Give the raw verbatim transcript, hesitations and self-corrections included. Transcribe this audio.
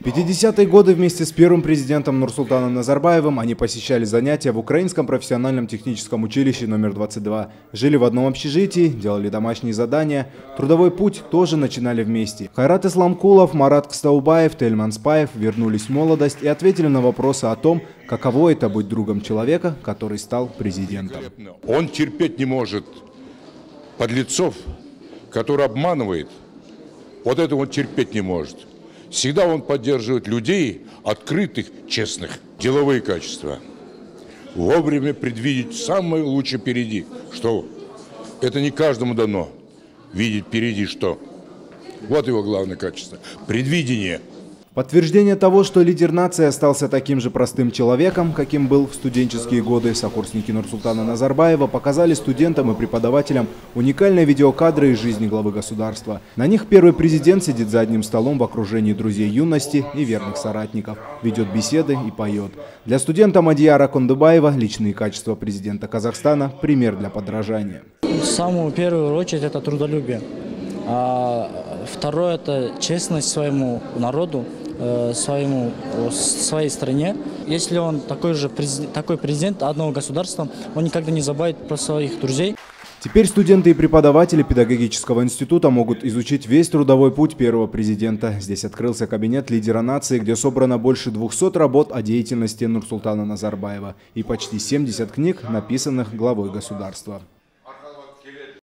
пятидесятые годы вместе с первым президентом Нурсултаном Назарбаевым они посещали занятия в Украинском профессиональном техническом училище номер двадцать два. Жили в одном общежитии, делали домашние задания. Трудовой путь тоже начинали вместе. Хайрат Исламкулов, Марат Кстаубаев, Тельман Спаев вернулись в молодость и ответили на вопросы о том, каково это быть другом человека, который стал президентом. Он терпеть не может подлецов, который обманывает. Вот это он терпеть не может. Всегда он поддерживает людей, открытых, честных, деловые качества. Вовремя предвидеть самое лучшее впереди. Что? Это не каждому дано. Видеть впереди что? Вот его главное качество. Предвидение. Подтверждение того, что лидер нации остался таким же простым человеком, каким был в студенческие годы, сокурсники Нурсултана Назарбаева показали студентам и преподавателям уникальные видеокадры из жизни главы государства. На них первый президент сидит за одним столом в окружении друзей юности и верных соратников, ведет беседы и поет. Для студента Мадияра Кондыбаева личные качества президента Казахстана – пример для подражания. В самую первую очередь это трудолюбие. А второе – это честность своему народу, своему, своей стране. Если он такой же президент, такой президент одного государства, он никогда не забывает про своих друзей. Теперь студенты и преподаватели педагогического института могут изучить весь трудовой путь первого президента. Здесь открылся кабинет лидера нации, где собрано больше двухсот работ о деятельности Нурсултана Назарбаева и почти семьдесят книг, написанных главой государства.